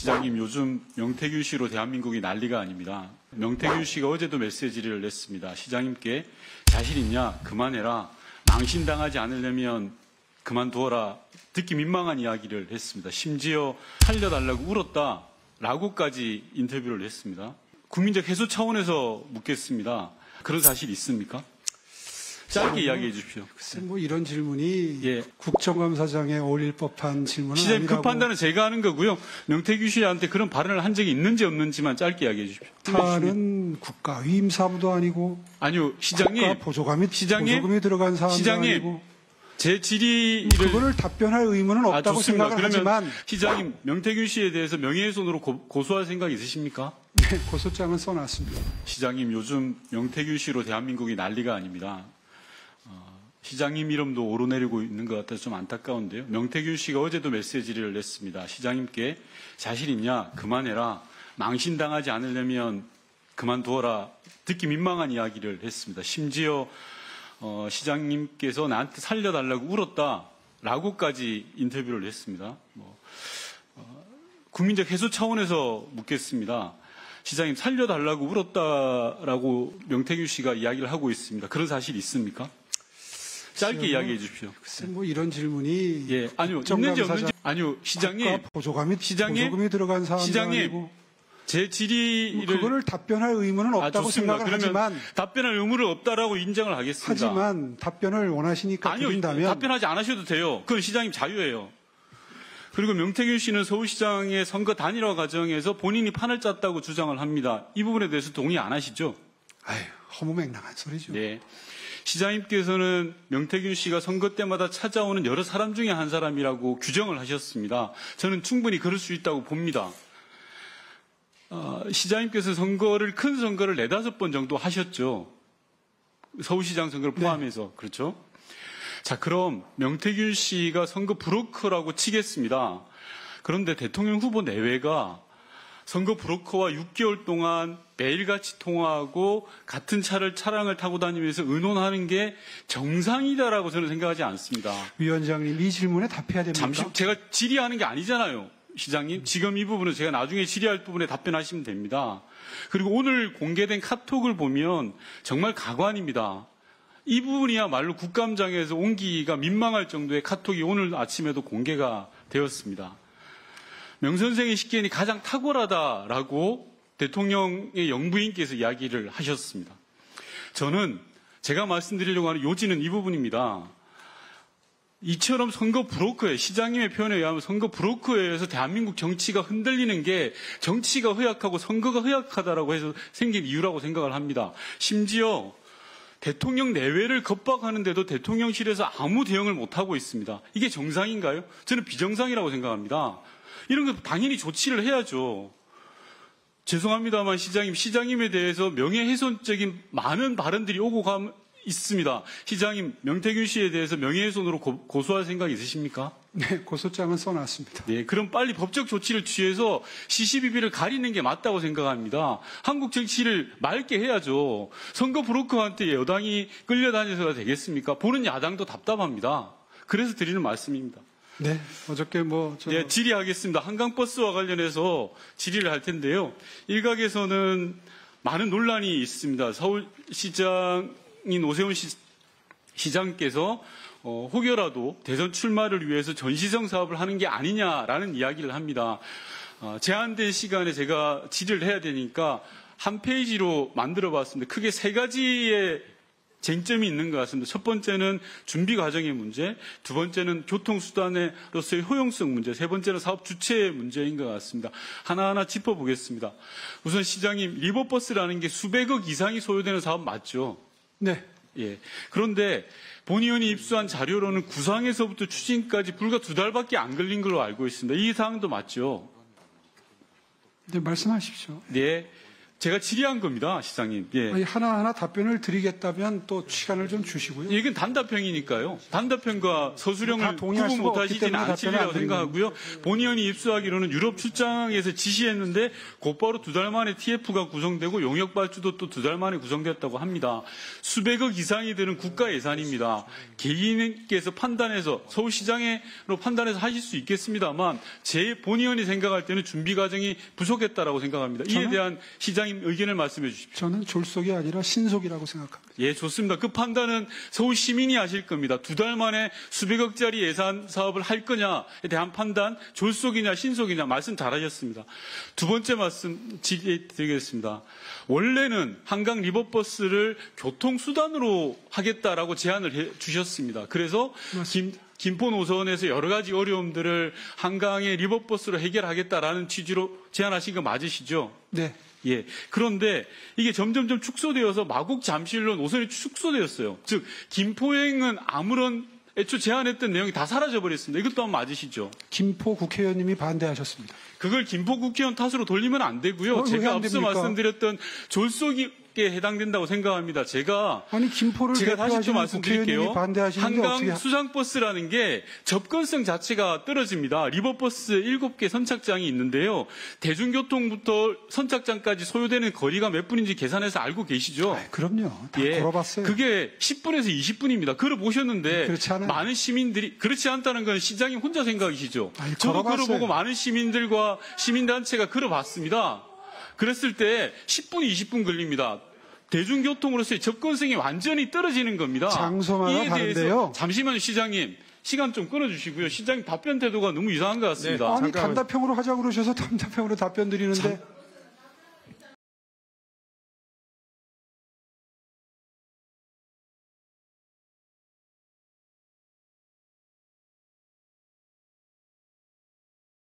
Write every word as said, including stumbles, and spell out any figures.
시장님, 요즘 명태균 씨로 대한민국이 난리가 아닙니다. 명태균 씨가 어제도 메시지를 냈습니다. 시장님께 자신 있냐? 그만해라. 망신당하지 않으려면 그만두어라. 듣기 민망한 이야기를 했습니다. 심지어 살려달라고 울었다라고까지 인터뷰를 했습니다. 국민적 해소 차원에서 묻겠습니다. 그런 사실 있습니까? 짧게 이야기해 주십시오. 글쎄, 뭐 이런 질문이 예. 국정감사장에 어울릴 법한 질문은 시장님, 아니라고. 그 판단은 제가 하는 거고요. 명태균 씨한테 그런 발언을 한 적이 있는지 없는지만 짧게 이야기해 주십시오. 타는 국가 위임 사무도 아니고. 아니요, 시장님. 국가 보조금이, 시장님, 보조금이 들어간 사안도 시장님, 아니고. 제 질의를 그거를 답변할 의무는 아, 없다고 좋습니다. 생각을 그러면 하지만. 시장님, 명태균 씨에 대해서 명예훼손으로 고, 고소할 생각 있으십니까? 네, 고소장은 써놨습니다. 시장님, 요즘 명태균 씨로 대한민국이 난리가 아닙니다. 어, 시장님 이름도 오르내리고 있는 것 같아서 좀 안타까운데요. 명태균 씨가 어제도 메시지를 냈습니다. 시장님께 자신 있냐? 그만해라. 망신당하지 않으려면 그만두어라. 듣기 민망한 이야기를 했습니다. 심지어 어, 시장님께서 나한테 살려달라고 울었다라고까지 인터뷰를 했습니다. 뭐, 어, 국민적 해소 차원에서 묻겠습니다. 시장님, 살려달라고 울었다라고 명태균 씨가 이야기를 하고 있습니다. 그런 사실 있습니까? 짧게 글쎄요, 이야기해 주십시오. 글쎄, 뭐 이런 질문이. 예, 아니요, 있는지 없는지. 아니요, 시장님. 보조금이, 시장님, 보조금이 들어간 사안도 시장님, 아니고. 제 질의를. 그거를 답변할 의무는 아, 없다고 좋습니다. 생각을 그러면 하지만. 답변할 의무를 없다라고 인정을 하겠습니다. 하지만 답변을 원하시니까 아니요, 드린다면. 답변하지 않으셔도 돼요. 그건 시장님 자유예요. 그리고 명태균 씨는 서울시장의 선거 단일화 과정에서 본인이 판을 짰다고 주장을 합니다. 이 부분에 대해서 동의 안 하시죠? 아유, 허무맹랑한 소리죠. 네. 시장님께서는 명태균 씨가 선거 때마다 찾아오는 여러 사람 중에 한 사람이라고 규정을 하셨습니다. 저는 충분히 그럴 수 있다고 봅니다. 어, 시장님께서 선거를, 큰 선거를 네다섯 번 정도 하셨죠. 서울시장 선거를 포함해서. 네. 그렇죠? 자, 그럼 명태균 씨가 선거 브로커라고 치겠습니다. 그런데 대통령 후보 내외가 선거 브로커와 육 개월 동안 매일같이 통화하고 같은 차를 차량을 타고 다니면서 의논하는 게 정상이다라고 저는 생각하지 않습니다. 위원장님, 이 질문에 답해야 됩니까? 잠시, 제가 질의하는 게 아니잖아요. 시장님, 지금 이 부분은 제가 나중에 질의할 부분에 답변하시면 됩니다. 그리고 오늘 공개된 카톡을 보면 정말 가관입니다. 이 부분이야말로 국감장에서 옮기기가 민망할 정도의 카톡이 오늘 아침에도 공개가 되었습니다. 명 선생의 식견이 가장 탁월하다라고 대통령의 영부인께서 이야기를 하셨습니다. 저는 제가 말씀드리려고 하는 요지는 이 부분입니다. 이처럼 선거 브로커에, 시장님의 표현에 의하면 선거 브로커에 의해서 대한민국 정치가 흔들리는 게 정치가 허약하고 선거가 허약하다라고 해서 생긴 이유라고 생각을 합니다. 심지어 대통령 내외를 겁박하는데도 대통령실에서 아무 대응을 못하고 있습니다. 이게 정상인가요? 저는 비정상이라고 생각합니다. 이런 거 당연히 조치를 해야죠. 죄송합니다만 시장님, 시장님에 대해서 명예훼손적인 많은 발언들이 오고 가 있습니다. 시장님, 명태균 씨에 대해서 명예훼손으로 고, 고소할 생각 있으십니까? 네, 고소장은 써놨습니다. 네, 그럼 빨리 법적 조치를 취해서 시시비비를 가리는 게 맞다고 생각합니다. 한국 정치를 맑게 해야죠. 선거 브로커한테 여당이 끌려다녀서가 되겠습니까? 보는 야당도 답답합니다. 그래서 드리는 말씀입니다. 네, 어저께 뭐. 저... 네, 질의하겠습니다. 한강버스와 관련해서 질의를 할 텐데요. 일각에서는 많은 논란이 있습니다. 서울시장인 오세훈 시, 시장께서 어, 혹여라도 대선 출마를 위해서 전시성 사업을 하는 게 아니냐라는 이야기를 합니다. 어, 제한된 시간에 제가 질의를 해야 되니까 한 페이지로 만들어 봤습니다. 크게 세 가지의 쟁점이 있는 것 같습니다. 첫 번째는 준비 과정의 문제, 두 번째는 교통수단으로서의 효용성 문제, 세 번째는 사업 주체의 문제인 것 같습니다. 하나하나 짚어보겠습니다. 우선 시장님, 리버버스라는 게 수백억 이상이 소요되는 사업 맞죠? 네. 예. 그런데 본 의원이 입수한 자료로는 구상에서부터 추진까지 불과 두 달밖에 안 걸린 걸로 알고 있습니다. 이 사항도 맞죠? 네, 말씀하십시오. 네. 제가 질의한 겁니다, 시장님. 예. 아니, 하나하나 답변을 드리겠다면 또 시간을 좀 주시고요. 이건 단답형이니까요. 단답형과 다 서술형을 동의할 구분 수가 없기 못하시지는 때문에 않으리라고 답변을 안 생각하고요. 본 의원이 입수하기로는 유럽 출장에서 지시했는데 곧바로 두 달 만에 티에프가 구성되고 용역발주도 또 두 달 만에 구성됐다고 합니다. 수백억 이상이 드는 국가 예산입니다. 개인께서 판단해서 서울시장으로 판단해서 하실 수 있겠습니다만 제 본 의원이 생각할 때는 준비 과정이 부족했다라고 생각합니다. 이에 저는- 대한 시장님 의견을 말씀해 주십시오. 저는 졸속이 아니라 신속이라고 생각합니다. 예, 좋습니다. 그 판단은 서울 시민이 하실 겁니다. 두 달 만에 수백억짜리 예산 사업을 할 거냐에 대한 판단, 졸속이냐 신속이냐 말씀 잘하셨습니다. 두 번째 말씀 드리겠습니다. 원래는 한강 리버버스를 교통수단으로 하겠다라고 제안을 해 주셨습니다. 그래서 김, 김포 노선에서 여러 가지 어려움들을 한강의 리버버스로 해결하겠다라는 취지로 제안하신 거 맞으시죠? 네. 예. 그런데 이게 점점점 축소되어서 마곡 잠실로 노선이 축소되었어요. 즉, 김포행은 아무런 애초 제안했던 내용이 다 사라져버렸습니다. 이것 또한 맞으시죠? 김포 국회의원님이 반대하셨습니다. 그걸 김포 국회의원 탓으로 돌리면 안 되고요. 어, 왜 제가 안 앞서 됩니까? 말씀드렸던 졸속에 해당된다고 생각합니다. 제가 아니 김포를 제가 다시 또 대표하시는 말씀드릴게요. 국회의원님이 반대하시는데 한강 어떻게 수상버스라는 게 접근성 자체가 떨어집니다. 리버버스 일곱 개 선착장이 있는데요. 대중교통부터 선착장까지 소요되는 거리가 몇 분인지 계산해서 알고 계시죠? 아, 그럼요. 다 예, 걸어봤어요. 그게 십 분에서 이십 분입니다. 걸어보셨는데 그렇지 않아요. 많은 시민들이 그렇지 않다는 건 시장님 혼자 생각이시죠? 아니, 저도 걸어봤어요. 걸어보고 많은 시민들과 시민단체가 걸어봤습니다. 그랬을 때 십 분, 이십 분 걸립니다. 대중교통으로서의 접근성이 완전히 떨어지는 겁니다. 장소마다 이에 대해서 다른데요. 잠시만요, 시장님. 시간 좀 끊어주시고요. 시장님 답변 태도가 너무 이상한 것 같습니다. 아니 잠깐만요. 단답형으로 하자고 그러셔서 단답형으로 답변 드리는데